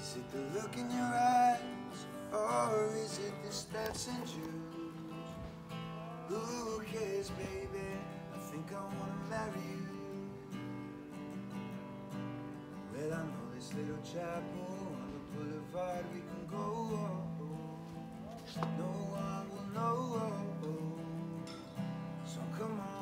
Is it the look in your eyes, or is it the steps and shoes? Who cares, baby? I think I wanna marry you. Well, I know this little chapel on the boulevard we can go. No one will know. So come on.